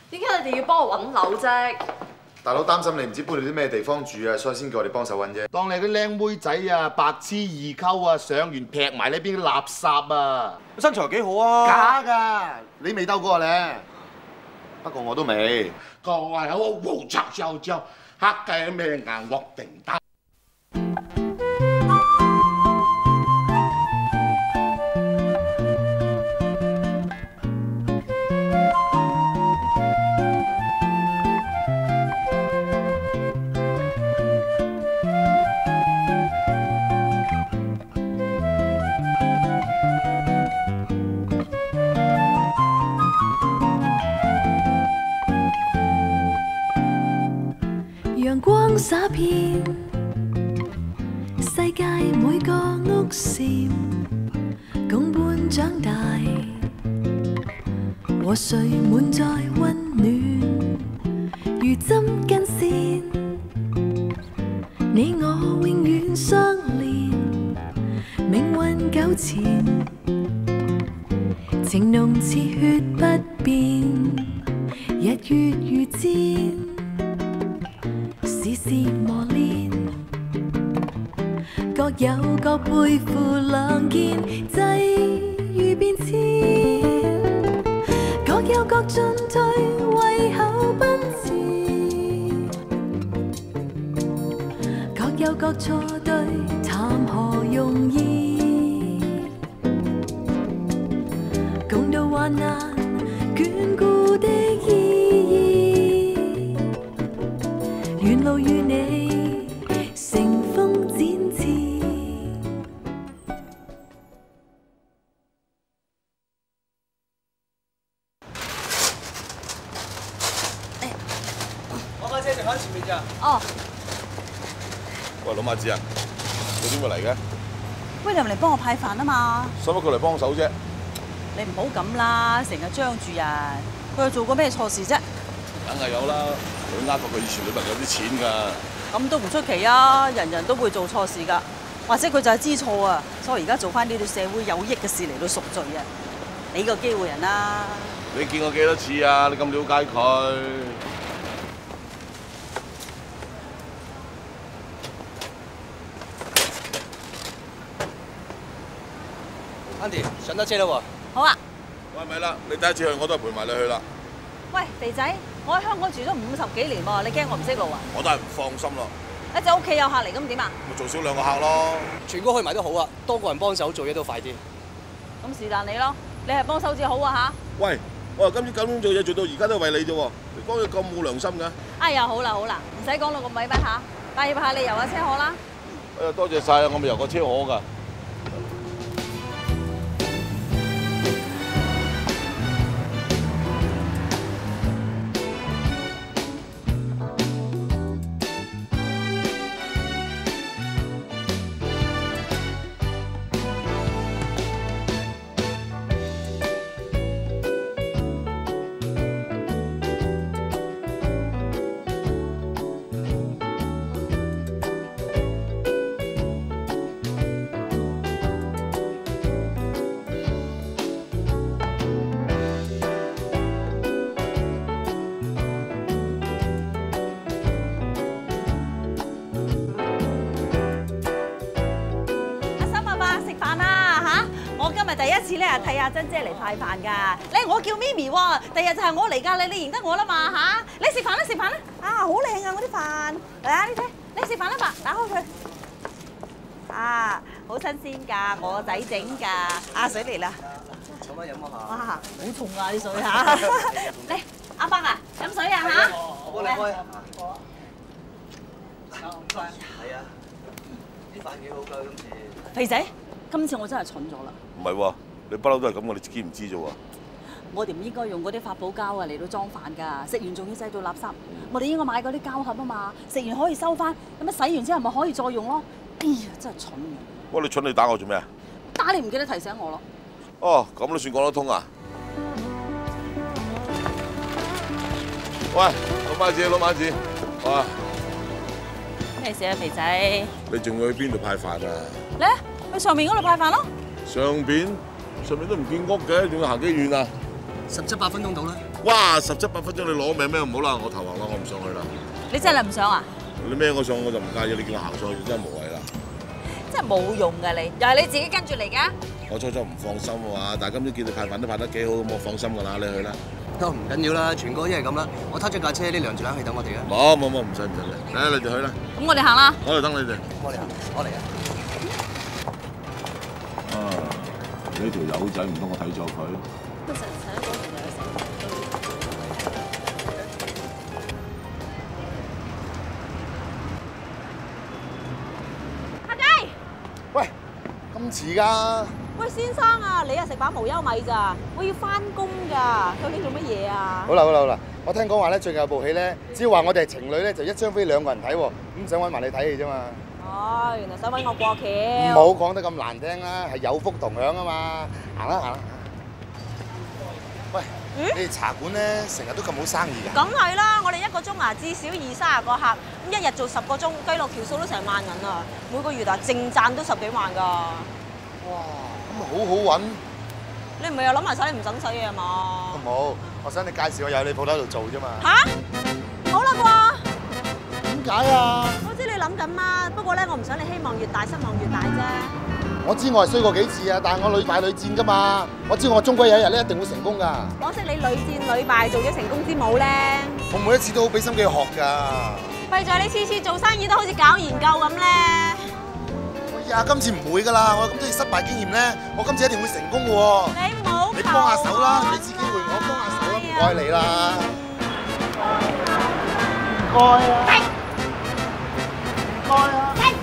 點解你哋要幫我揾樓啫？ 大佬擔心你唔知搬到啲咩地方住啊，所以先叫我哋幫手揾啫。當你啲靚妹仔啊，白痴二溝啊，上完劈埋呢邊啲垃圾啊！ 身材幾好啊！ 假㗎，你未鬥過咧。不過我都未。 各位好，胡拆燒焦，黑雞咩硬鑊定得。 陽光灑遍世界每個屋檐，共伴長大，和誰滿載溫暖，如針跟線，你我永遠相連，命運糾纏，情濃似血不變，日月如箭。事事磨練，各有各背負兩件，際遇變遷，各有各進退，為口奔馳，各有各錯對，談何容易？共度患難，眷顧的意義。沿路與你乘風展翅。 我架車就喺前面咋。 哦， 喂，老馬子啊，你點會嚟嘅？ 威廉嚟幫我派飯啊嘛！ 使乜佢嚟幫手啫？ 你唔好咁啦，成日張住人，佢又做過咩錯事啫？ 梗係有啦，佢呃過佢以前女朋友啲錢㗎。 咁都唔出奇啊！人人都會做錯事㗎，或者佢就係知錯啊，所以而家做翻呢對社會有益嘅事嚟到贖罪啊！俾個機會人啦。 你見過幾多次啊？你咁了解佢？ Andy 上得車啦喎！ 好啊！ 喂，咪啦，你第一次去我都係陪埋你去啦。 喂，肥仔，我喺香港住咗50幾年喎，你驚我唔識路啊？ 我都係唔放心咯。 一陣屋企有客嚟，咁點啊？ 咪做少兩個客咯。 全哥去埋都好啊，多個人幫手做嘢都快啲。 咁是但你咯，你係幫手至好啊吓！ 喂，我話今朝9點做嘢做到而家都係為你啫喎，你講嘢咁冇良心㗎。 哎呀，好啦好啦，唔使講到咁委屈嚇，帶下你遊下車河啦。 哎呀，多謝晒啊！我咪遊過車河㗎。 第一次咧替阿珍姐嚟派飯㗎，我叫咪咪喎，第日就係我嚟㗎，你認得我啦嘛嚇？你食飯啦食飯啦，啊好靚啊我啲飯，嚟啊你睇，你食飯啦嘛，打開佢，啊好新鮮㗎，我仔整㗎，啊水嚟啦， 坐翻飲下。 哇好重啊啲水嚇，嚟阿伯啊飲水啊嚇， 我幫你開。係啊，啲飯幾好㗎今次。 肥仔，今次我真係蠢咗啦。 唔係喎，你不嬲都係咁，我哋自己唔知啫喎。 我哋唔應該用嗰啲發泡膠啊嚟到裝飯㗎，食完仲要製到垃圾。我哋應該買嗰啲膠盒啊嘛，食完可以收翻，咁樣洗完之後咪可以再用咯。哎呀，真係蠢嘅！ 喂，你蠢你打我做咩啊？ 打你唔記得提醒我咯。 哦，咁都算講得通啊！喂，老媽子，老媽子，哇！ 咩事啊，肥仔？ 你仲要去邊度派飯啊？ 咧，去上面嗰度派飯咯。 上邊都唔見屋嘅，仲要行幾遠啊？ 17、8分鐘到啦。 哇！17、8分鐘你攞命咩？唔好啦，我投降啦，我唔上去啦。 你真係唔想啊？ 你孭我上我就唔介意，你叫我行上去真係無謂啦。 真係冇用㗎你，又係你自己跟住嚟㗎。 我初唔放心啊，但係今朝見你派飯都派得幾好，咁我放心㗎啦，你去啦。 都唔緊要啦，全哥一係咁啦，我撻咗架車，呢涼住冷氣等我哋啊。 冇，唔使嘅，你哋去啦。 咁我哋行啦。 我嚟等你哋。 我嚟啊！我嚟啊！ 呢條友仔唔通我睇咗佢？ 阿雞， 喂，咁遲㗎？ 喂，先生啊，你啊食飽無憂米咋？我要翻工㗎，究竟做乜嘢啊？ 好啦，我聽講話咧，最近有部戲咧，只要話我哋係情侶咧，就一張飛兩個人睇喎，咁想揾埋你睇戲啫嘛。 哦，原來想揾我過橋。 唔好講得咁難聽啦，係有福同享啊嘛。行啦。喂，你哋茶館咧成日都咁好生意㗎？ 梗係啦，我哋1個鐘啊至少20-30個客，咁一日做10個鐘，計落條數都成萬銀啊！每個月啊淨賺都10幾萬㗎。 哇，咁好好揾。 你唔係又諗埋晒啲唔等使嘅嘛？ 冇，我想你介紹我有你鋪頭度做啫嘛。 吓？好啦啩？ 點解啊？ 我知你諗緊嘛，不過咧我唔想你希望越大失望越大啫。 我知我係衰過幾次啊，但係我屢敗屢戰㗎嘛。我知我終歸有一日咧一定會成功㗎。 可惜你屢戰屢敗，做咗成功之母咧。 我每一次都好俾心機去學㗎。 弊在你次次做生意都好似搞研究咁咧。 哎呀，今次唔會㗎啦，我有咁多失敗經驗咧，我今次一定會成功嘅喎。 你唔好你幫下手啦，俾次機會我幫下手啦，唔該你啦。唔該啊。唔該啊。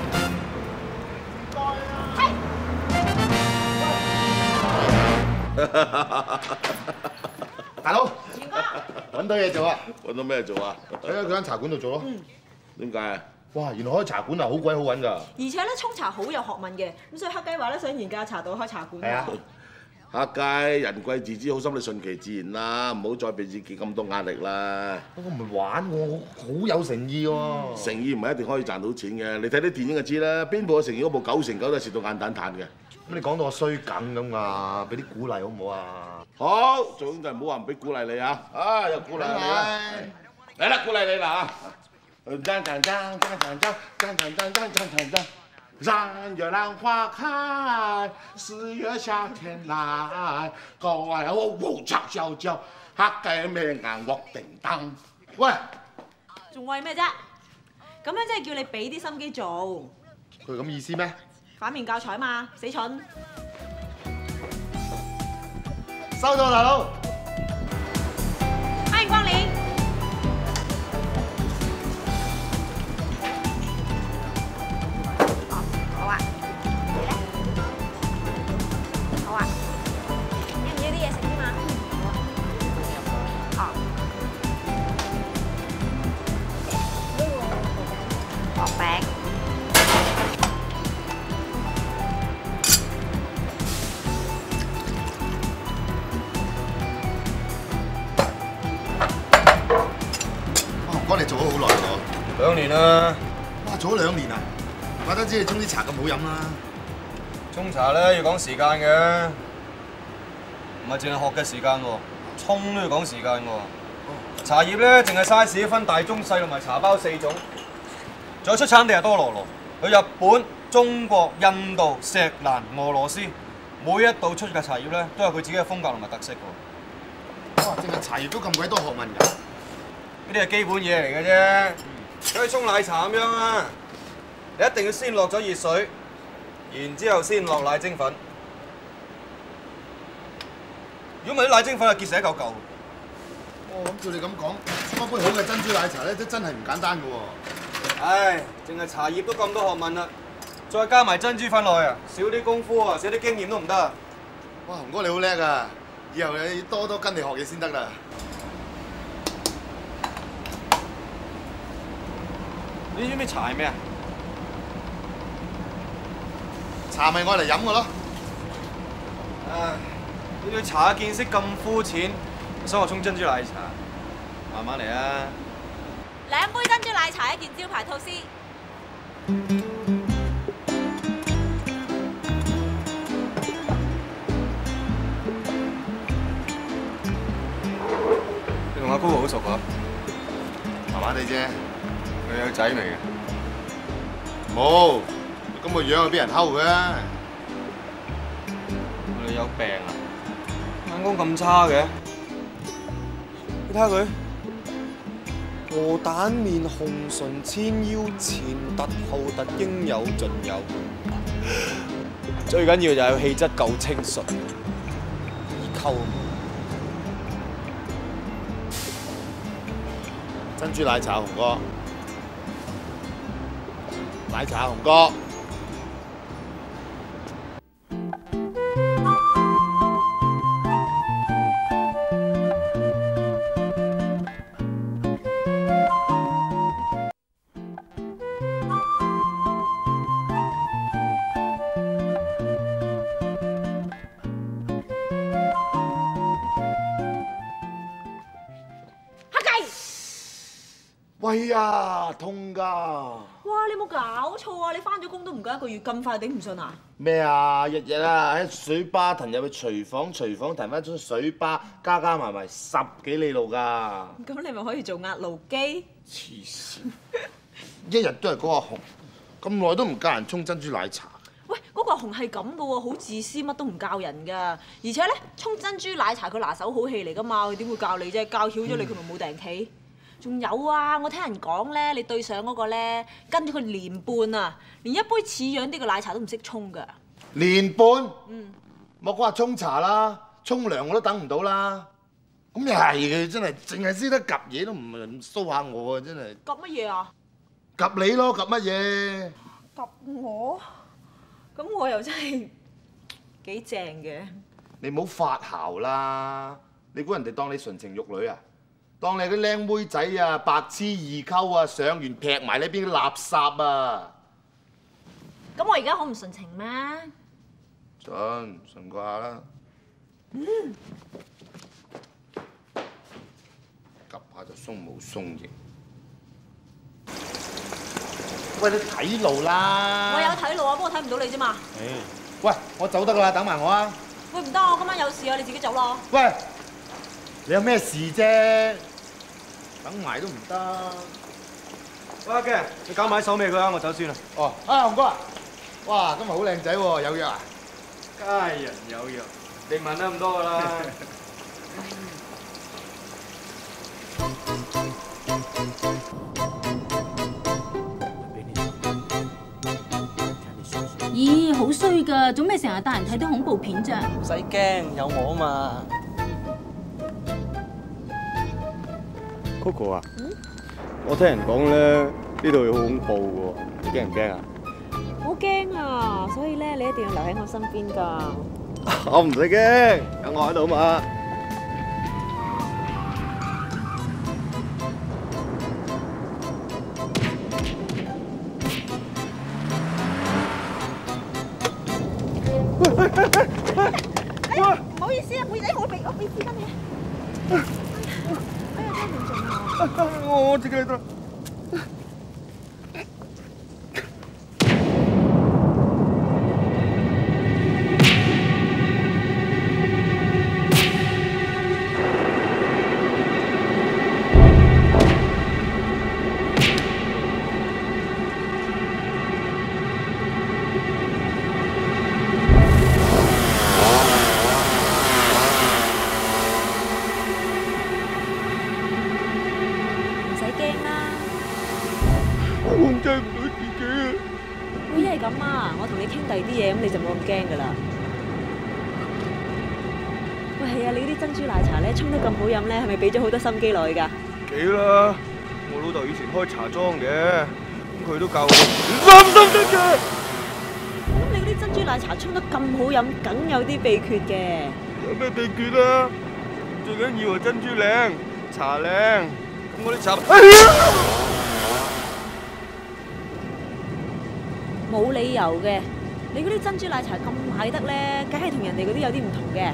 大佬，揾到嘢做啊！ 揾到咩做啊？ 喺佢間茶館度做咯。 點解啊？ 哇，原來開茶館啊，好鬼好揾㗎。 而且咧沖茶好有學問嘅，咁所以黑雞話咧想研究下茶道開茶館。 係啊。 黑雞，人貴自知好心，你順其自然啦，唔好再俾自己咁多壓力啦。 我唔係玩我好有誠意喎。 誠意唔係一定可以賺到錢嘅，你睇啲電影就知啦。邊部嘅誠意嗰部9成9都係蝕到眼蛋彈嘅。 咁你講到我衰梗咁啊，俾啲鼓勵好唔好啊？ 好，做兄弟唔好話唔俾鼓勵你啊！啊，又鼓勵你啦！嚟啦，鼓勵你啦嚇！讓月浪花開，4月夏天來，各位我唱小調，黑雞咩眼鑊叮當。 喂， 仲為咩啫？咁樣即係叫你俾啲心機做。 佢咁意思咩？ 反面教材嘛，死蠢！ 收到，大佬。 歡迎光臨。好啊。你咧？好啊。要唔要啲嘢食添啊？好啊。薄餅。 哥，你做咗好耐喎 ？2年啦。 哇，做咗2年啊！怪得知你沖啲茶咁好飲啦。 沖茶咧要講時間嘅，唔係淨係學嘅時間喎，沖都要講時間喎。茶葉咧淨係 size 分大、中、細同埋茶包4種，仲有出產地係多羅羅，去日本、中國、印度、錫蘭、俄羅斯，每一度出嘅茶葉咧都有佢自己嘅風格同埋特色喎。 哇！淨係茶葉都咁鬼多學問㗎。 呢啲係基本嘢嚟嘅啫，好似沖奶茶咁樣啊！你一定要先落咗熱水，然之後先落奶精粉。如果唔係啲奶精粉係結成一嚿嚿。 哦，咁照你咁講，沖一杯好嘅珍珠奶茶咧，都真係唔簡單㗎喎。 唉，淨係茶葉都咁多學問啦，再加埋珍珠粉落去啊，少啲功夫啊，少啲經驗都唔得啊！ 哇，雄哥你好叻啊！以後你多多跟你學嘢先得啦。 你知唔知茶係咩啊？ 茶咪愛嚟飲嘅咯。 唉，你對茶嘅見識咁膚淺，想我沖珍珠奶茶，慢慢嚟啊 2杯珍珠奶茶，1件招牌吐司。 好熟啊？ 麻麻地啫。 佢有仔未嘅？ 冇，咁個樣係俾人偷嘅。 我哋有病啊！眼光咁差嘅，你睇下佢，鵝蛋面紅唇纖腰，前凸後凸應有盡有。最緊要就係氣質夠清純，易溝。 珍珠奶茶紅哥，奶茶紅哥。喂呀，痛㗎！ 哇！你有冇搞錯啊？你翻咗工都唔夠1個月，咁快頂唔順啊？ 咩啊？日日啊喺水吧騰入去廚房騰翻出水吧，加埋10幾里路㗎。 咁你咪可以做壓路機？ 黐線！一日都係嗰個紅，咁耐都唔教人沖珍珠奶茶。 喂，嗰個紅係咁㗎喎，好自私，乜都唔教人㗎。而且咧，沖珍珠奶茶佢拿手好戲嚟㗎嘛，佢點會教你啫？教曉咗你，佢咪冇訂企。仲有啊！我聽人講咧，你對上嗰個咧，跟咗佢年半啊，連一杯似樣啲嘅奶茶都唔識沖㗎。 年半？莫講話沖茶啦，沖涼我都等唔到啦。咁又係嘅，真係淨係識得夾嘢都唔騷下我啊！真係。 夾乜嘢啊？ 夾你咯，夾乜嘢？ 夾我？咁我又真係幾正嘅。 你唔好發姣啦！你估人哋當你純情玉女啊？當你啲靚妹仔啊，白痴二溝啊，上完劈埋呢邊啲垃圾啊！ 咁我而家好唔純情咩？ 順過下啦。急下就鬆毛鬆翼。喂，你睇路啦！ 我有睇路啊，不過睇唔到你啫嘛。 喂，我走得啦，等埋我啊！ 喂，唔得，我今晚有事啊，你自己走啦。 喂，你有咩事啫？等埋都唔得。 喂，阿嘅，你搞埋手尾佢啦，我走先啦。 哦，啊，紅哥啊！哇，今日好靚仔喎，有約啊？ 佳人有約，你問得咁多㗎啦。 咦，好衰㗎！做咩成日帶人睇啲恐怖片咋？ 唔使驚，有我啊嘛。 Coco 啊，我聽人講咧，呢度好恐怖喎，你驚唔驚啊？ 好驚啊！所以咧，你一定要留喺我身邊㗎。 我唔使驚，有我喺度嘛。 唔好意思啊，妹仔，我俾紙巾你。哎呀，真係唔準啊！ 我自己嚟得。控制唔到自己啊！ 會一係咁啊，我同你傾第二啲嘢，咁你就冇咁驚噶啦。喂，係啊，你啲珍珠奶茶咧沖得咁好飲咧，係咪俾咗好多心機落去㗎？ 幾啦！我老豆以前開茶莊嘅，咁佢都教我小心得嘅。 咁你嗰啲珍珠奶茶沖得咁好飲，梗有啲秘訣嘅。 有咩秘訣啊？最緊要係珍珠靚，茶靚。咁我啲茶，哎呀！ 冇理由嘅，你嗰啲珍珠奶茶咁賣得咧，梗係同人哋嗰啲有啲唔同嘅。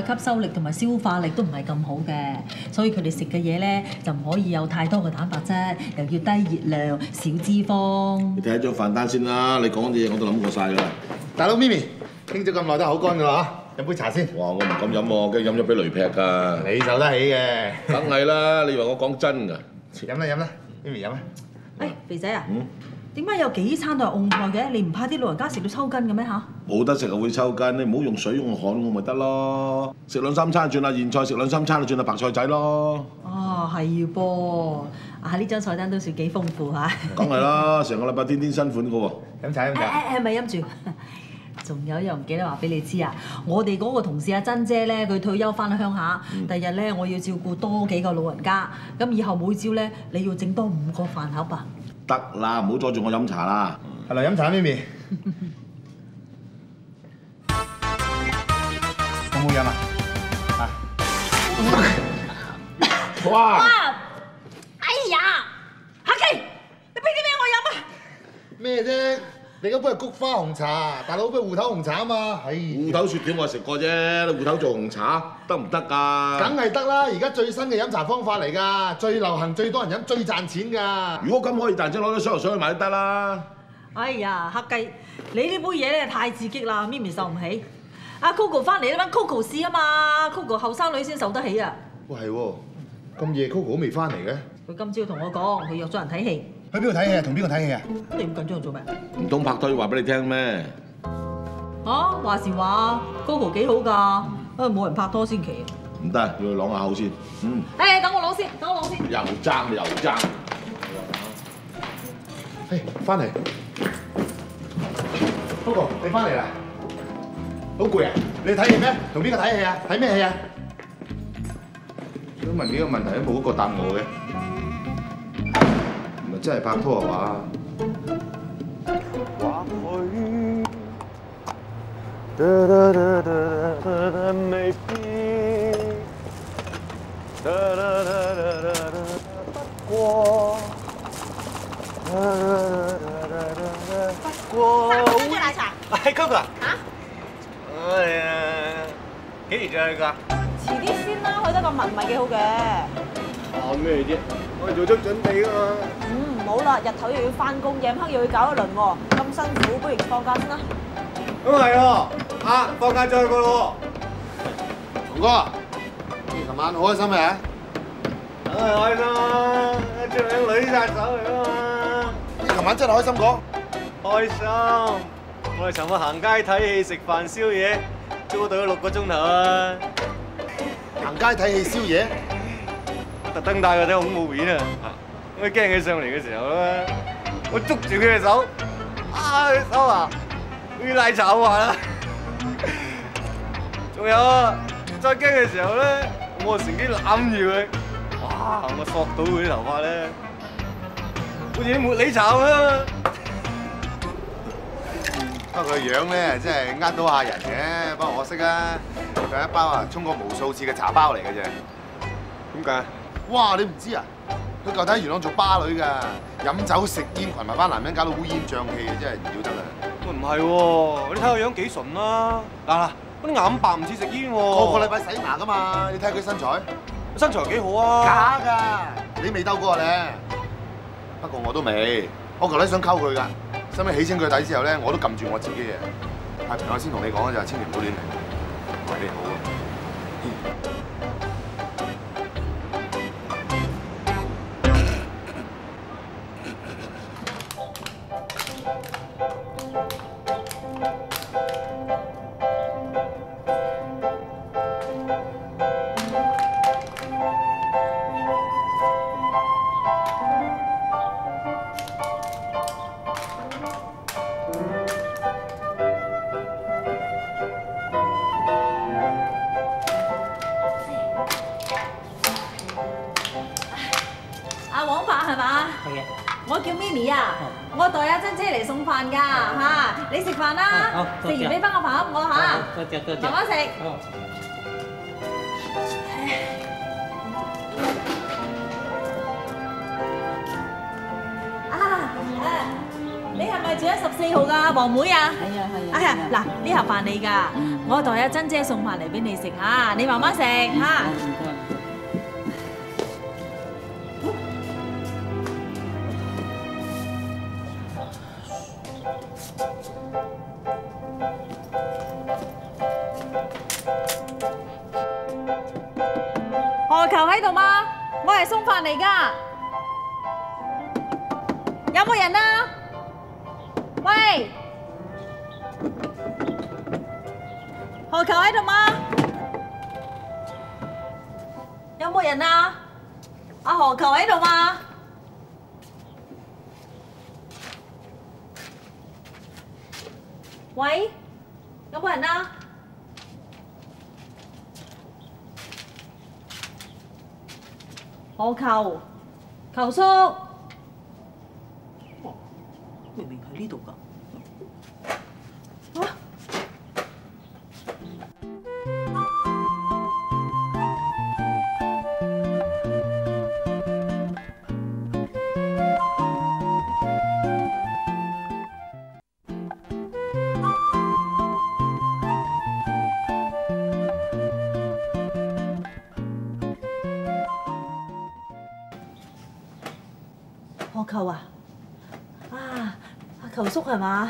嘅吸收力同埋消化力都唔係咁好嘅，所以佢哋食嘅嘢咧就唔可以有太多嘅蛋白質，又要低熱量、少脂肪。 你睇下張飯單先啦，你講啲嘢我都諗過晒㗎啦。 大佬咪咪，傾咗咁耐都口乾㗎啦嚇，飲杯茶先。 哇！我唔敢飲喎，驚飲咗俾雷劈㗎。 你受得起嘅。 梗係啦，你以為我講真㗎？ 飲啦飲啦，咪咪飲啦。 誒，肥仔啊，點解有幾餐都係餸菜嘅？你唔怕啲老人家食到抽筋嘅咩嚇？ 冇得食就會抽筋，你唔好用水用汗我咪得咯。食兩三餐轉下現菜，食兩三餐就轉下白菜仔咯。 哦，係噃，啊呢張菜單都算幾豐富嚇。 梗係啦，成個禮拜天天新款㗎喎。 飲茶飲茶。 咪飲住。仲有一樣唔記得話俾你知啊！我哋嗰個同事阿珍姐咧，佢退休翻去鄉下，第日咧我要照顧多幾個老人家，咁以後每朝咧你要整多5個飯盒啊！ 得啦，唔好阻住我飲茶啦。 係啦，飲茶咪咪。好唔好飲啊？嚇！哇！ 哎呀，客氣，你俾啲咩我飲啊？ 咩啫？你嗰杯係菊花紅茶，大佬杯芋頭紅茶啊嘛， 芋頭雪條我食過啫，芋頭做紅茶得唔得㗎？ 梗係得啦！而家最新嘅飲茶方法嚟㗎，最流行、最多人飲、最賺錢㗎。 如果咁可以賺錢，攞啲水去買都得啦。 哎呀，客雞，你呢杯嘢咧太刺激啦，咪咪受唔起。阿 Coco 翻嚟啦，揾 Coco 試啊嘛 ，Coco 後生女先受得起啊。 喂係喎，咁夜 Coco 都未翻嚟嘅。 佢今朝同我講，佢約咗人睇戲。 去邊度睇戲啊？同邊個睇戲啊？ 你咁緊張做咩？ 唔通拍拖要話俾你聽咩？ 話時話 Coco 幾好㗎，冇人拍拖先奇。 唔得，要去啷下口先。 誒，等我攞先，等我攞先。 又爭又爭。 翻嚟 ，Coco 你翻嚟啦？好攰啊！你睇戲咩？同邊個睇戲啊？睇咩戲啊？想問幾個問題都冇一個答我嘅。真係拍拖啊嘛！ 或許未必，不過珍珠奶茶。 係 Coco 啊？ 嚇？ 幾時再去㗎？ 遲啲先啦，去得咁密唔係幾好嘅。 講咩啫？我哋做足準備㗎嘛。 唔好啦，日頭又要翻工，夜黑又要搞一輪喎，咁辛苦，不如放假先啦。 咁係喎，放假再去過咯龍哥，你琴晚好開心嘅？ 梗係開心啦，最靚女殺手嚟啊嘛！ 你琴晚真係開心過？ 開心！我哋尋日行街睇戲、食飯、宵夜，租到咗6個鐘頭啊！ 行街睇戲、宵夜， 我特登帶佢睇恐怖片啊！我驚佢上嚟嘅時候咧，我捉住佢嘅手，佢手啊，好似奶茶咁滑啦！仲有啊，再驚嘅時候咧，我乘機攬住佢，哇！我索到佢啲頭髮咧，好似啲茉莉茶咁啊！ 不過佢樣咧真係呃到下人嘅，不過可惜啊，佢係一包啊沖過無數次嘅茶包嚟嘅啫。 點解？ 哇！你唔知啊？佢舊底喺元朗做巴女㗎，飲酒食煙，群埋班男人搞到烏煙瘴氣嘅，真係唔要得啦！ 喂，唔係喎，你睇個樣幾純啦！嗱，嗰啲眼白唔似食煙喎。 個個禮拜洗牙㗎嘛，你睇下佢身材， 身材幾好啊！ 假㗎，你未鬥過咧。不過我都未，我舊底想溝佢㗎，收尾起清佢底之後咧，我都撳住我自己嘅。係朋友先同你講嘅就係千祈唔好亂嚟，為你好啊。 我叫 Mimi 啊，我代阿珍姐嚟送飯㗎嚇，你食飯啦，食完俾翻個飯盒我嚇，慢慢食。你係咪住喺14號㗎，黃妹啊？係啊。哎呀，嗱呢盒飯你㗎， 我代阿珍姐送飯嚟俾你食嚇，你慢慢食嚇。 唔該。 何球喺度嗎？我係送飯嚟㗎，有冇人啊？喂，何球喺度嗎？有冇人啊？阿何球喺度嗎？喂，有冇人啊？何球，球叔， 明明喺呢度㗎。 何球啊！阿球叔係嘛？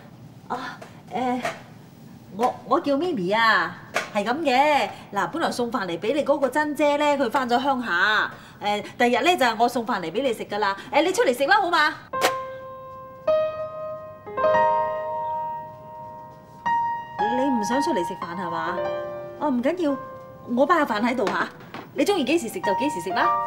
我叫咪咪啊，係咁嘅。嗱，本來送飯嚟俾你嗰個珍姐咧，佢翻咗鄉下。第日咧就係我送飯嚟俾你食噶啦。你出嚟食啦，好嘛？你唔想出嚟食飯係嘛？哦，唔緊要，我包下飯喺度嚇。你中意幾時食就幾時食啦。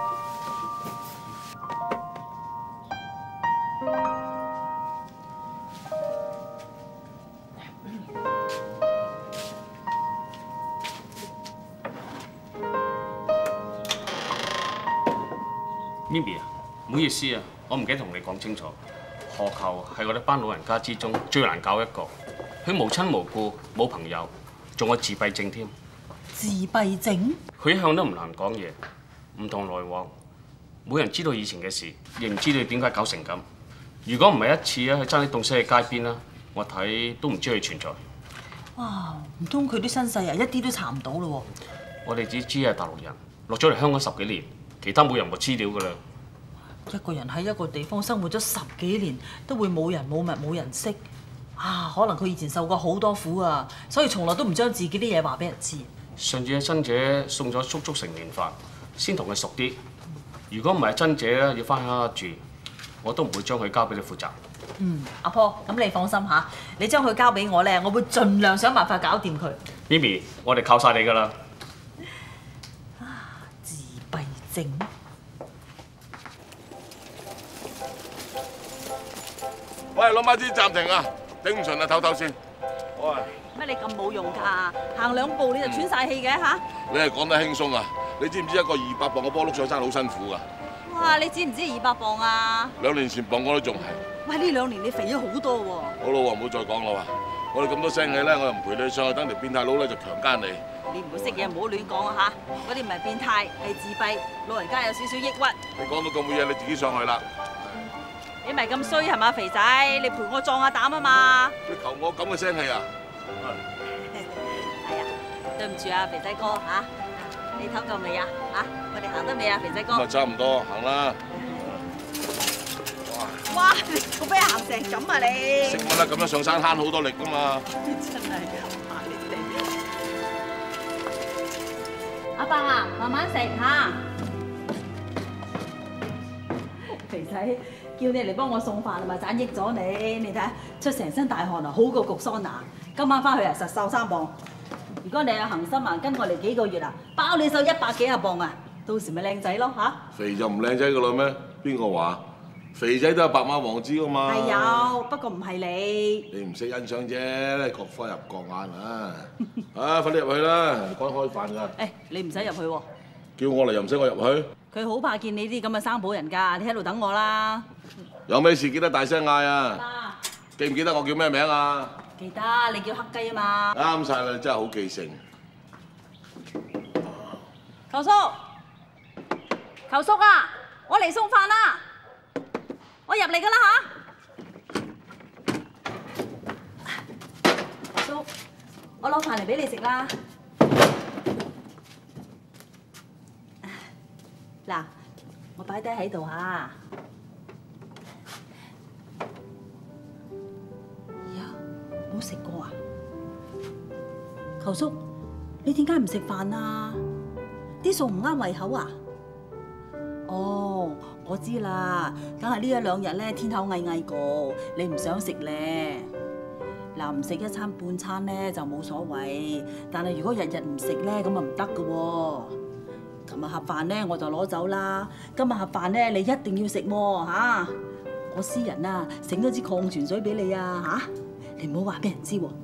Mimi 啊，唔好意思啊，我唔記得同你講清楚。何球係我哋班老人家之中最難教一個，佢無親無故，冇朋友，仲有自閉症添。 自閉症？ 佢一向都唔難講嘢，唔同來往，冇人知道以前嘅事，亦唔知道點解搞成咁。如果唔係一次啊，佢爭啲凍死喺街邊啦，我睇都唔知佢存在。 哇！唔通佢啲身世啊，一啲都查唔到咯喎！ 我哋只知係大陸人，落咗嚟香港10幾年。其他冇任何資料㗎啦。 一個人喺一個地方生活咗10幾年，都會冇人冇物冇人識啊！可能佢以前受過好多苦啊，所以從來都唔將自己啲嘢話俾人知。 上次阿珍姐送咗足成年飯，先同佢熟啲。如果唔係珍姐咧，要翻鄉下住，我都唔會將佢交俾你負責。 阿婆，咁你放心嚇，你將佢交俾我咧，我會盡量想辦法搞掂佢。 Mimi，我哋靠晒你㗎啦。 症。 喂，老媽子暫停啊！頂唔順啊，唞唞先。喂， 乜你咁冇用㗎？行2步你就喘晒氣嘅嚇！ 你係講得輕鬆啊！你知唔知一個200磅嘅波碌上山好辛苦㗎？ 哇！你知唔知200磅啊 ？2年前磅我都仲係。 喂，呢2年你肥咗好多喎！ 好啦喎，唔好再講啦喎！我哋咁多聲氣咧，我又唔陪你上去，等條變態佬咧就強姦你。 你唔好識嘢，唔好亂講啊嚇！嗰啲唔係變態，係自閉，老人家有少少抑鬱。 你講到咁嘅嘢，你自己上去啦。 你咪咁衰係嘛，肥仔？你陪我壯下膽啊嘛！ 你求我咁嘅聲氣啊？ 係啊，對唔住啊，肥仔哥嚇，你唞夠未啊？嚇，我哋行得未啊，肥仔哥？ 咁啊，差唔多，行啦。 哇！你做咩行成咁啊你？ 識乜啦？咁樣上山慳好多力㗎嘛。 真係麻利地。阿伯啊，慢慢食嚇。肥仔，叫你嚟幫我送飯，咪盞益咗你。你睇下，出成身大汗啊，好過焗桑拿。今晚翻去啊，實瘦3磅。如果你有恒心啊，跟我嚟幾個月啊，包你瘦100幾廿磅啊，到時咪靚仔咯嚇。 肥就唔靚仔㗎啦咩？邊個話？肥仔都係白馬王子㗎嘛。 係有，不過唔係你。 你唔識欣賞啫，各花入各眼啊！啊，快啲入去啦，趕開飯㗎。 誒，你唔使入去喎。 叫我嚟又唔使我入去。 佢好怕見你啲咁嘅生保人㗎，你喺度等我啦。 有咩事記得大聲嗌啊！記唔記得我叫咩名啊？ 記得，你叫黑雞啊嘛。 啱晒啦，你真係好記性。 球叔，球叔啊，我嚟送飯啦，我入嚟㗎啦嚇。球叔， 我攞飯嚟俾你食啦。嗱，我擺低喺度嚇。呀，冇食過啊？球叔，你點解唔食飯啊？啲餸唔啱胃口啊？哦，我知啦，梗係呢一兩日咧天口翳翳過，你唔想食咧。嗱，唔食一餐半餐咧就冇所謂，但係如果日日唔食咧咁啊唔得㗎喎。琴日盒飯咧我就攞走啦，今日盒飯咧你一定要食喎嚇。我私人啊整咗支礦泉水俾你啊嚇，你唔好話俾人知喎。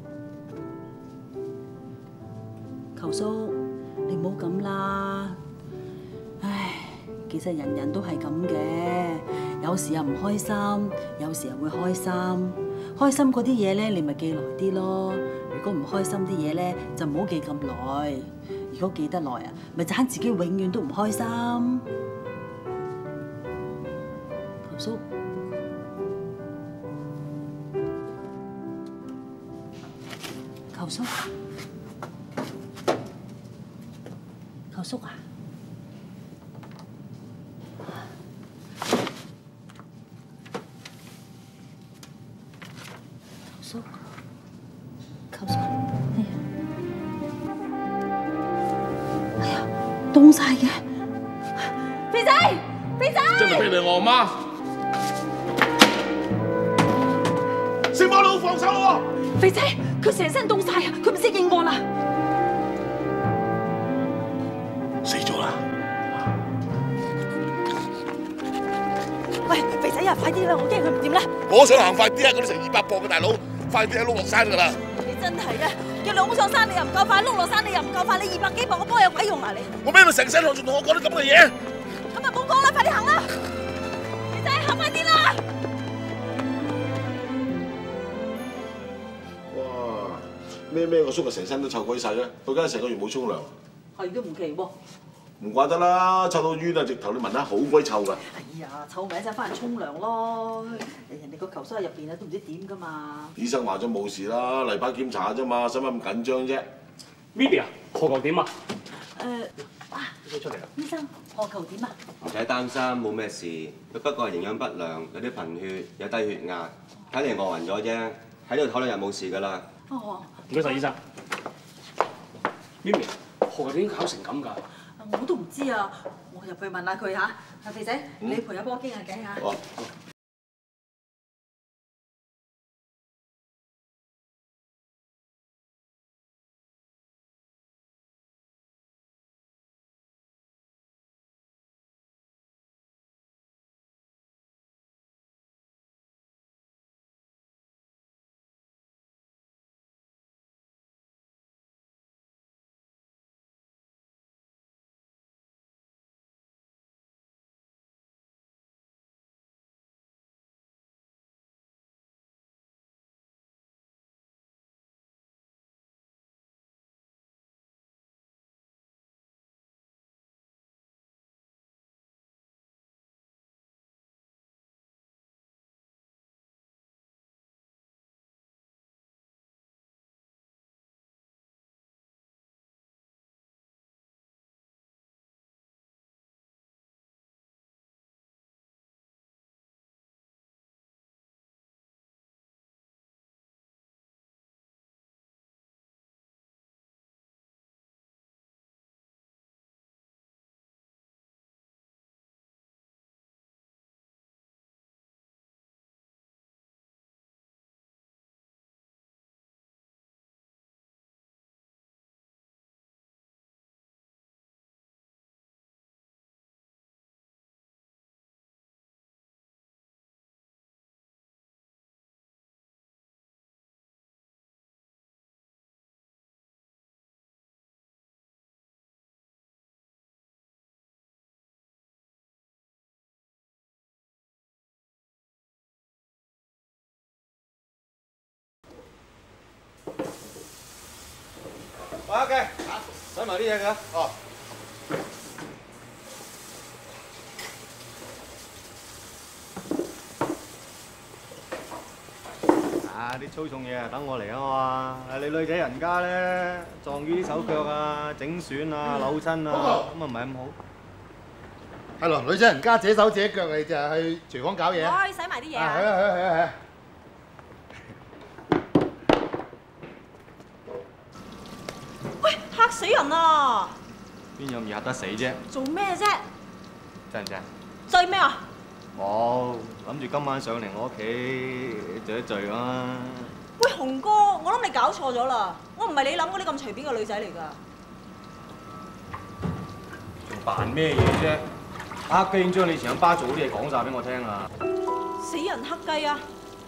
球叔，你唔好咁啦。唉，其實人人都係咁嘅，有時又唔開心，有時又會開心。開心嗰啲嘢咧，你咪記耐啲咯。如果唔開心啲嘢咧，就唔好記咁耐。如果記得耐啊，咪盞自己永遠都唔開心。球叔，球叔，球叔啊！球叔，哎呀，凍晒嘅，肥仔，肥仔， 真係俾你我媽，食馬佬放手喎！ 肥仔，佢成身凍晒啊，佢唔適應我啦， 死咗啦！ 喂，肥仔啊，快啲啦，我驚佢唔掂啦！ 我想行快啲啊！嗰啲成200磅嘅大佬，快啲啊，碌落山㗎啦！ 你真係啊！叫你拱上山你又唔夠快，碌落山你又唔夠快，你200幾磅個波有鬼用啊你！ 我俾到成身汗，仲同我講啲咁嘅嘢！ 咁咪唔好講啦，快啲行啦！肥仔，行快啲啦！ 哇！咩個叔啊，成身都臭鬼晒嘅，到家成個月冇沖涼。 係都唔奇喎。 唔怪得啦，臭到冤啊！直頭你聞得好鬼臭㗎。 哎呀，臭咪一陣翻嚟沖涼咯！人哋個球室喺入邊啊，都唔知點㗎嘛。 醫生話咗冇事啦，例牌檢查啫嘛，使乜咁緊張啫 ？Mimi 啊，何球點啊？ 你出嚟啦！醫生，何球點啊？ 唔使擔心，冇咩事，佢不過係營養不良，有啲貧血，有低血壓，睇嚟餓暈咗啫，喺度唞2日冇事㗎啦。 哦， 唔該晒醫生。Mimi，何球點搞成咁㗎？ 我都唔知啊，我入去問下佢嚇。阿肥仔，你陪阿波傾下偈嚇。 好啊。 喂，阿記，洗埋啲嘢㗎。哦。 啲粗重嘢啊，等我嚟啊嘛！你女仔人家咧撞於啲手腳啊、整損啊、扭親啊，咁啊唔係咁好。 係咯，女仔人家這手這腳，你就係去廚房搞嘢。 我去洗埋啲嘢啊！ 係啊係啊係啊係啊！ 喂，嚇死人啊！ 邊有咁易嚇得死啫？ 做咩啫？ 真唔真？ 醉咩啊？ 冇，諗住今晚上嚟我屋企聚一聚啊！ 喂，雄哥，我諗你搞錯咗啦！我唔係你諗嗰啲咁隨便嘅女仔嚟㗎。 仲扮咩嘢啫？黑雞已經將你以前喺巴做嗰啲嘢講晒俾我聽啦！ 死人黑雞啊！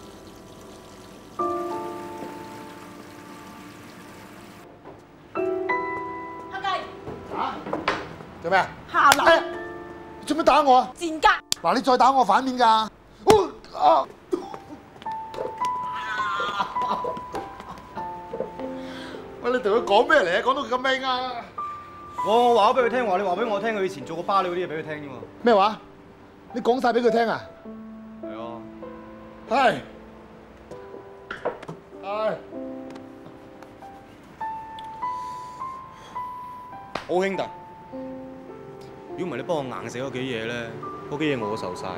黑雞嚇？做咩啊？ 下流！ 做咩打我啊？ 賤格！ 嗱，你再打我反面㗎！喂，你同佢講咩嚟啊？講到咁興啊！ 我話咗俾佢聽話，你話俾我聽，佢以前做過巴你嗰啲嘢俾佢聽啫嘛。 咩話？你講晒俾佢聽啊？ 係啊。 係。係。 好兄弟，如果唔係你幫我硬死嗰幾嘢咧，嗰幾嘢我都受晒。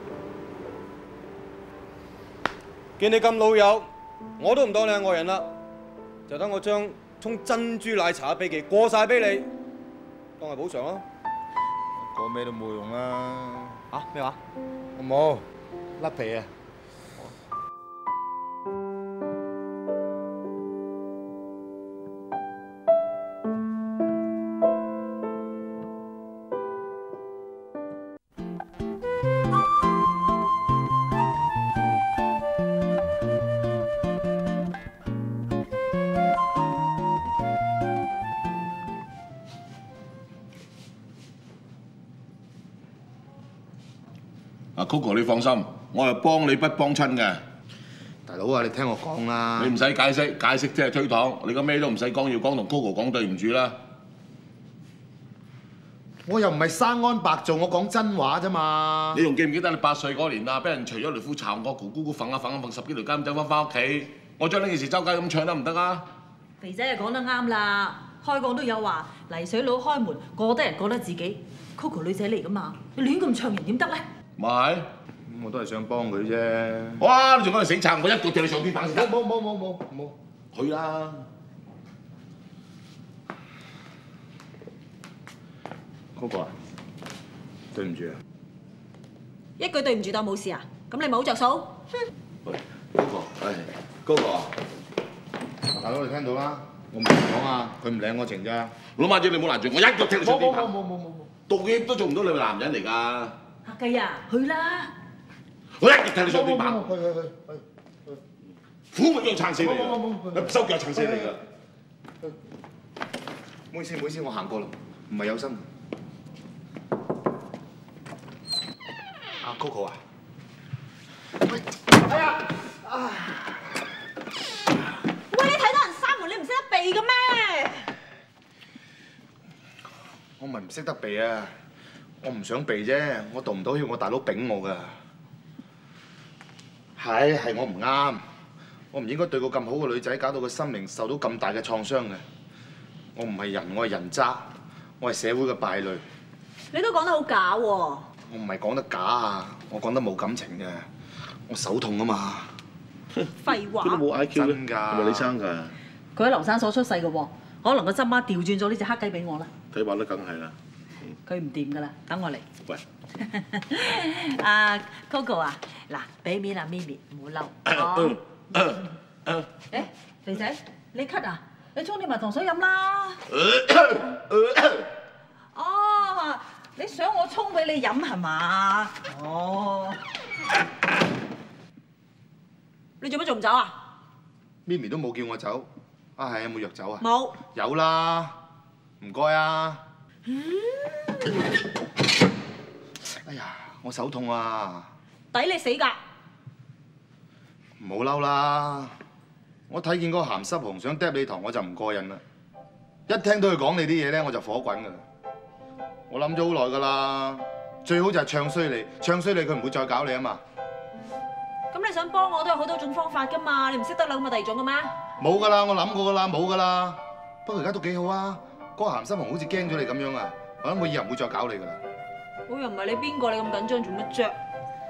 見你咁老友，我都唔當你係外人啦，就等我將沖珍珠奶茶嘅秘技過晒俾你，當係補償咯。 講咩都冇用啦。 嚇咩話？ 我冇甩皮啊！ 阿 Coco， 你放心，我係幫你不幫親嘅。 大佬啊，你聽我講啦。 你唔使解釋，解釋即係推搪。你個咩都唔使講，要講同 Coco 講對唔住啦。 我又唔係生安白做，我講真話啫嘛。 你仲記唔記得你8歲嗰年啊？俾人除咗條褲巢我咕咕咕瞓10幾條街咁走翻屋企，我將呢件事周街咁唱得唔得啊？ 肥仔就講得啱啦，開講都有話泥水佬開門，過得人過得自己。Coco 女仔嚟噶嘛，你亂咁唱人點得咧？ 咪係，我都係想幫佢啫。 哇！你仲喺度死撐，我一腳踢你上天板先得。 冇， 去啦！ Coco 啊，對唔住啊！ 一句對唔住當冇事啊？咁你咪好着數。 喂 ，Coco， Coco 啊，大佬你聽到啦，我唔講啊，佢唔領我情咋。 老媽姐你冇攔住我，一腳踢你上天板。 冇， 道歉都做唔到，你係男人嚟㗎。 黑雞啊，去啦！ 我一腳踢你上天板。 去。 虎咪腳撐死你㗎，收腳撐死你㗎。 唔好意思，我行過啦，唔係有心。 阿 Coco 啊！喂，哎呀！ 喂，你睇到人閂門，你唔識得避嘅咩？ 我唔係唔識得避啊，我唔想避啫，我渡唔到，要我大佬丙我㗎。係我唔啱，我唔應該對個咁好嘅女仔，搞到個心靈受到咁大嘅創傷嘅。我唔係人，我係人渣，我係社會嘅敗類。 你都講得好假喎！ 我唔係講得假啊，我講得冇感情嘅，我手痛啊嘛。 廢話。 佢都冇 IQ 真㗎， 係咪你生㗎？ 佢喺流山所出世嘅喎，可能個針媽調轉咗呢隻黑雞俾我啦。 睇話都梗係啦。 佢唔掂㗎啦，等我嚟。 喂， 阿 Coco 啊，嗱，俾面啊咪咪，唔好嬲。誒，肥仔，你咳啊？你沖啲蜜糖水飲啦。哦。 你想我沖俾你飲係嘛？哦， 你做乜仲唔走啊？ 咪咪都冇叫我走，啊係有冇藥酒啊？ 冇。有啦，唔該啊。哎呀，我手痛啊！ 抵你死㗎！ 唔好嬲啦，我睇見嗰個鹹濕熊想嗒你糖，我就唔過癮啦。一聽到佢講你啲嘢咧，我就火滾㗎啦。 我諗咗好耐㗎啦，最好就係唱衰你，唱衰你佢唔會再搞你啊嘛。 咁你想幫我都有好多種方法㗎嘛，你唔識得諗過第二種嘅咩？ 冇㗎啦，我諗過㗎啦，冇㗎啦。不過而家都幾好啊，嗰個鹹濕王好似驚咗你咁樣啊，我諗我以後唔會再搞你㗎啦。 我又唔係你邊個，你咁緊張做乜啫？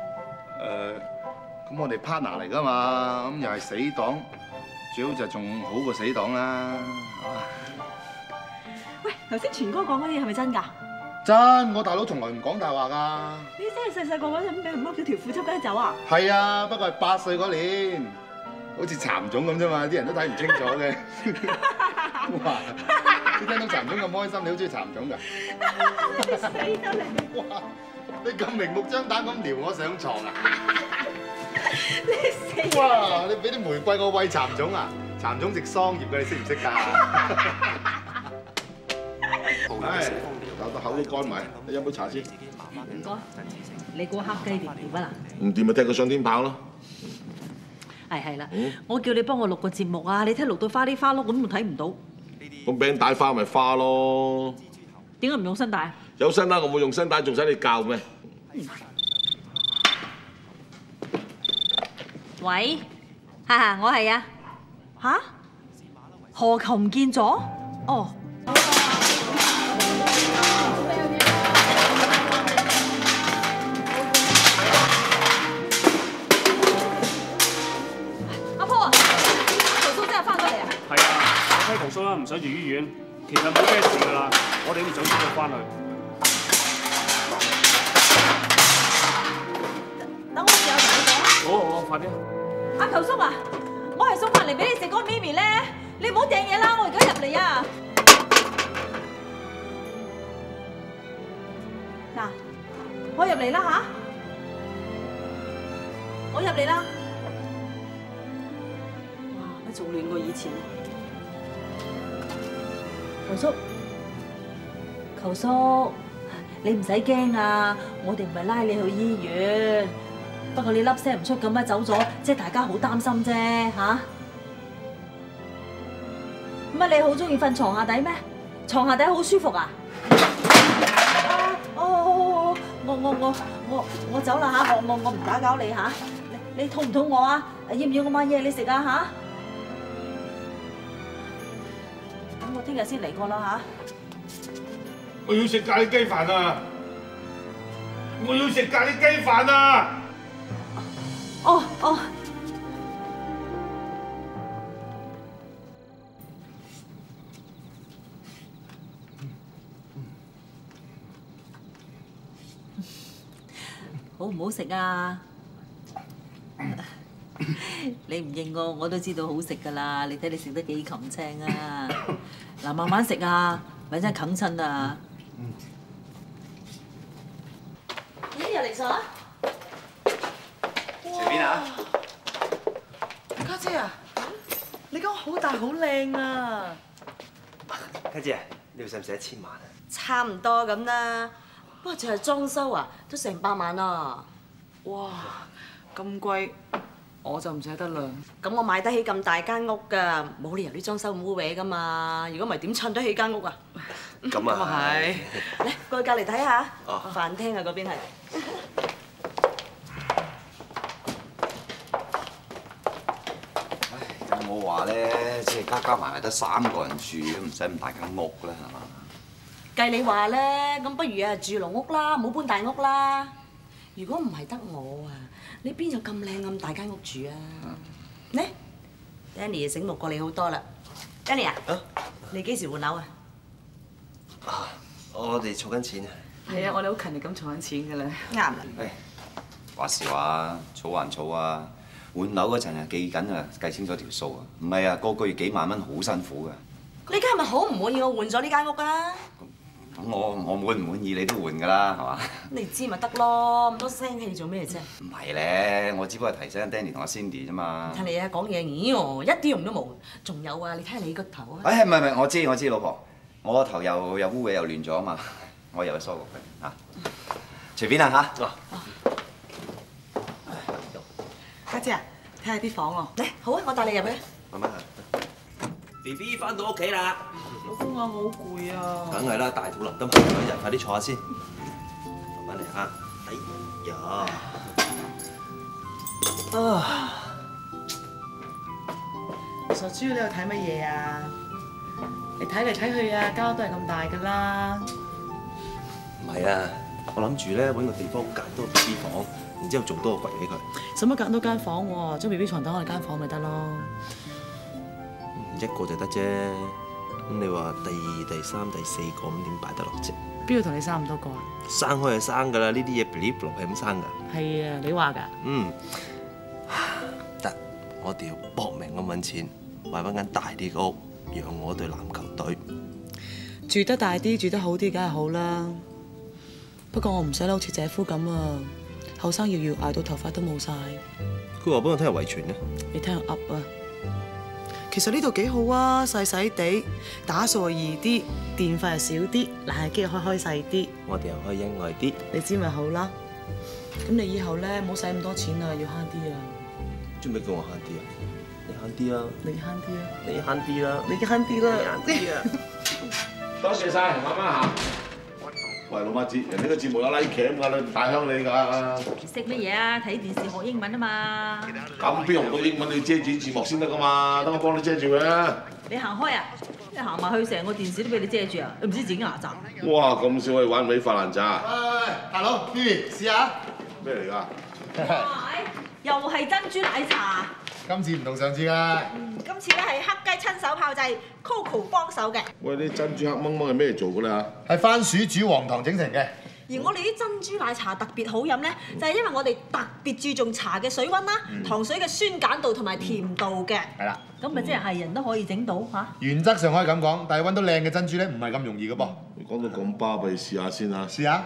咁我哋 partner 嚟㗎嘛，咁又係死黨，最好就仲好過死黨啦，係嘛？ 喂，頭先全哥講嗰啲係咪真㗎？ 真，我大佬從來唔講大話㗎。 你真係細細個嗰陣俾人剝咗條褲執雞走啊？ 係啊，不過係8歲嗰年，好似蠶種咁啫嘛，啲人都睇唔清楚嘅。哇！你聽到蠶種咁開心，你好中意蠶種㗎？ 死得你！ 哇！你咁明目張膽咁撩我上床啊？ 你死！ 哇！你俾啲玫瑰我餵蠶種啊？蠶種食桑葉㗎，你識唔識㗎？唉，搞到口都乾埋，你飲杯茶先。 唔該，你估黑雞掂唔掂啊？ 唔掂咪踢佢上天棚咯。 係啦，我叫你幫我錄個節目啊！你睇錄到花哩花碌咁，仲睇唔到。 咁餅帶花咪花咯。 點解唔用聲帶？ 有聲帶我冇用聲帶，仲使你教咩？ 喂，我係啊。嚇？何球唔見咗？哦。阿婆啊，曹叔真係翻咗嚟啊！ 係啊，我批曹叔啦，唔使住醫院，其實冇咩事㗎啦，我哋都想先佢翻去。 等我試下同你講。 好，快啲。 阿球叔啊，我係送飯嚟俾你食嗰個咪咪咧，你唔好掟嘢啦，我而家入嚟啊！嗱，我入嚟啦吓，我入嚟啦！哇，乜仲亂過以前啊！球叔，你唔使驚啊，我哋唔係拉你去醫院。不過你粒聲唔出咁樣走咗，即係大家好擔心啫嚇。乜你好中意瞓床下底咩？床下底好舒服啊！我走啦嚇，我唔打攪你嚇。你肚唔肚餓啊？要唔要我買嘢你食啊嚇？咁我聽日先嚟過啦嚇。 我要食咖喱雞飯啊！我要食咖喱雞飯啊！ 哦。好唔好食啊？你唔認我都知道好食㗎啦！你睇你食得幾冚青啊！嗱，慢慢食啊，咪真係啃親啊！咦，又嚟咗？ 隨便啊！ 家姐啊，你間屋好大好靚啊！ 家姐，呢度使唔使1000萬啊？ 差唔多咁啦，不過淨係裝修啊，都成100萬啊！哇，咁貴，我就唔捨得啦。咁我買得起咁大間屋㗎，冇理由啲裝修咁污穢㗎嘛。如果唔係點襯得起間屋啊？ 咁啊係。 嚟過去隔離睇下，飯廳啊嗰邊係。 我話咧，即係加埋得3個人住，都唔使咁大間屋啦，係嘛？ 計你話咧，咁不如啊住籠屋啦，唔好搬大屋啦。如果唔係得我啊，你邊有咁靚咁大間屋住啊？呢 Danny 醒目過你好多啦。Danny 啊，你幾時換樓啊？ 我哋儲緊錢啊。 係啊，我哋好勤力咁儲緊錢㗎啦。啱啦。 話時話，儲還儲啊！換樓嗰陣啊，記緊啊，計清楚條數啊！唔係啊，個月幾萬蚊好辛苦㗎。 你而家係咪好唔滿意我換咗呢間屋啊？ 咁我滿唔滿意你都換㗎啦，係嘛？ 你知咪得咯，咁多聲氣做咩啫？ 唔係咧，我只不過提醒 Danny 同阿 Cindy 啫嘛。 睇你啊，講嘢咦喎，一啲用都冇。仲有啊，你睇下你個頭啊！ 唔係，我知，老婆，我個頭又污穢又亂咗啊嘛，我又去梳過佢嚇。隨便啊嚇。 家姐啊，睇下啲房喎。嚟，好啊，我帶你入去。 慢慢行。BB 翻到屋企啦。 老公啊，我好攰啊。 梗係啦，大肚林得2日，快啲坐下先。慢慢嚟嚇。哎呀！ 傻豬，你又睇乜嘢啊？你睇嚟睇去啊，間屋都係咁大㗎啦。 唔係啊，我諗住咧揾個地方隔多個 BB 房，然之後做多個櫃俾佢。 使乜隔多間房喎？將 BB 床等我哋間房咪得咯。 一個就得啫。咁你話第二、第三、第四個咁點擺得落啫？ 邊度同你生咁多個啊？ 生開就生㗎啦，呢啲嘢 believe 落係咁生㗎。 係啊，你話㗎？ 得，我哋要搏命咁揾錢，買翻間大啲嘅屋，養我隊籃球隊。 住得大啲，住得好啲，梗係好啦。不過我唔想好似姐夫咁啊，後生要捱到頭髮都冇晒。 佢話幫我聽日遺傳咧。 你聽人噏啊！其實呢度幾好啊，細細地，打掃又易啲，電費又少啲，冷氣機又開細啲。 我哋又可以恩愛啲。 你知咪好啦？咁你以後咧唔好使咁多錢啊，要慳啲啊！ 做咩叫我慳啲啊？你慳啲啊！ 你慳啲啊！ 你慳啲啦！ 你慳啲啦！ 你慳啲啊！ 多謝晒，慢慢行。喂，老媽子，人哋個節目有 like cam 㗎，你大鄉里㗎。 識乜嘢啊？睇電視學英文啊嘛。 咁邊用到英文？你遮住字幕先得㗎嘛，等我幫你遮住佢啊！ 你行開啊！一行埋去，成個電視都俾你遮住啊！你唔知自己牙雜。 哇，咁少可以玩唔起法蘭扎。 喂，大佬 ，Bibi 試下。 咩嚟㗎？ 又係珍珠奶茶。 今次唔同上次㗎。 今次咧係黑雞親手炮製 ，Coco 幫手嘅。 喂，啲珍珠黑掹掹係咩做㗎啦？ 係番薯煮黃糖整成嘅。 而我哋啲珍珠奶茶特別好飲咧，就係因為我哋特別注重茶嘅水溫啦、糖水嘅酸鹼度同埋甜度嘅。 係啦。 咁咪即係人都可以整到嚇？ 原則上可以咁講，但係揾到靚嘅珍珠咧，唔係咁容易嘅噃。 你講到咁巴閉，試下先啊！ 試下。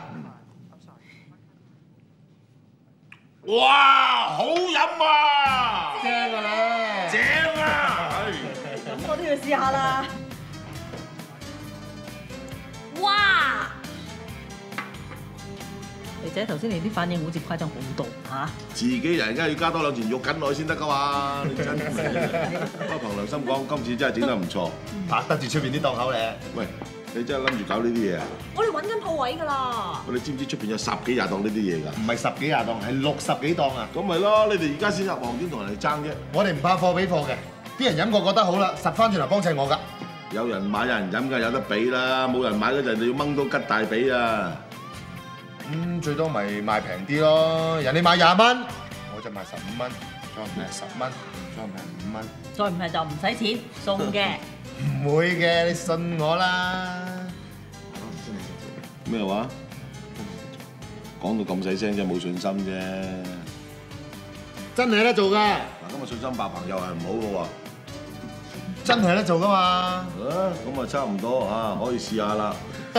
哇，好飲啊！ 正啊咧！ 正啊！ 咁我都要試下啦。哇！ 肥仔頭先你啲反應好似誇張好多嚇。 自己人梗係要加多兩錢肉緊落去先得㗎嘛！你真係，不過憑良心講，今次真係整得唔錯， 拍得住出邊啲檔口咧。 喂，你真係諗住搞呢啲嘢啊？ 我哋揾緊鋪位㗎啦。 你知唔知出邊有10幾廿檔呢啲嘢㗎？ 唔係10幾廿檔，係60幾檔啊！ 咁咪咯，你哋而家先入行，點同人哋爭啫？ 我哋唔怕貨俾貨嘅，啲人飲過覺得好啦，實翻轉頭幫襯我㗎。 有人買有人飲㗎，有得俾啦。冇人買嗰陣，你要掹到吉大髀啊！ 最多咪賣平啲咯，人哋賣20蚊，我就賣15蚊，再唔係10蚊，再唔係5蚊， 再唔係就唔使錢送嘅。 唔會嘅，你信我啦。 咩話？講到咁細聲，真係冇信心啫。 真係有得做㗎。 嗱，咁啊信心爆棚又係唔好嘅喎。 真係有得做㗎嘛。 咁啊差唔多嚇，可以試下啦。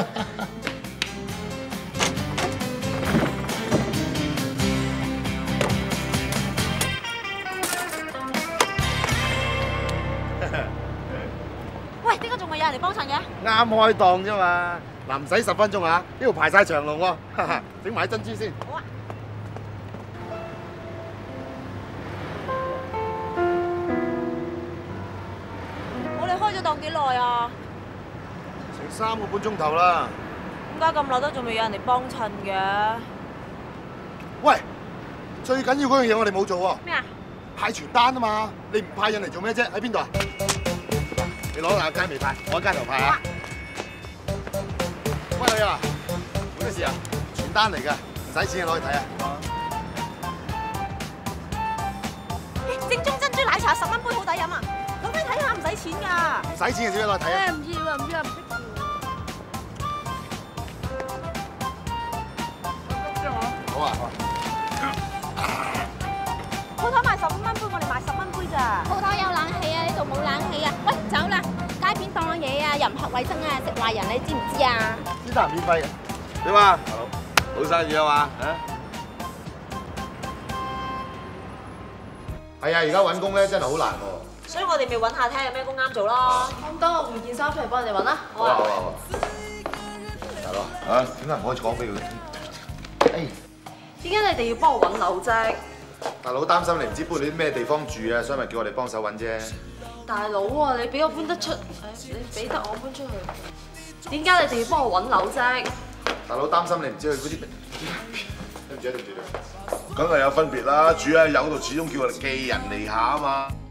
喂，點解仲未有人嚟幫襯嘅？ 啱開檔啫嘛，嗱唔使10分鐘啊，呢度排晒長龍喎，整埋珍珠先。 好啊。我哋開咗檔幾耐啊？ 成3個半鐘頭啦。 點解咁耐都仲未有人嚟幫襯嘅？ 喂，最緊要嗰樣嘢我哋冇做喎。 咩啊？ 派傳單啊嘛，你唔派印嚟做咩啫？喺邊度啊？你攞下街未派，我喺街頭派啊！喂，女啊，咩事啊？傳單嚟㗎，唔使錢攞去睇啊！ 正宗珍珠奶茶10蚊杯好抵飲啊！攞翻去睇下，唔使錢㗎。 唔使錢嘅，點解攞去睇啊？ 唔要啊，唔要啊，唔識好啊！ 鋪頭賣15蚊杯，我哋賣10蚊杯咋？ 鋪頭有冷氣啊，呢度冇冷氣啊！喂，走啦！街邊檔嘅嘢啊，又唔合衞生啊，食壞人你知唔知啊？ 呢單免費嘅。 點啊？好生意啊嘛？ 係啊，而家揾工咧真係好難喎。 所以我哋咪揾下睇下有咩工啱做咯。咁等我換件衫出嚟幫人哋揾啦。 好啊好啊好啊！大佬啊，點解唔可以講俾佢？ 點解你哋要幫我揾樓啫？ 大佬擔心你唔知搬去啲咩地方住啊，所以咪叫我哋幫手揾啫。 大佬啊，你俾我搬得出，你俾得我搬出去。點解你哋要幫我揾樓啫？ 大佬擔心你唔知去嗰啲， 住，梗係有分別啦。住喺有度始終叫我哋寄人籬下啊嘛。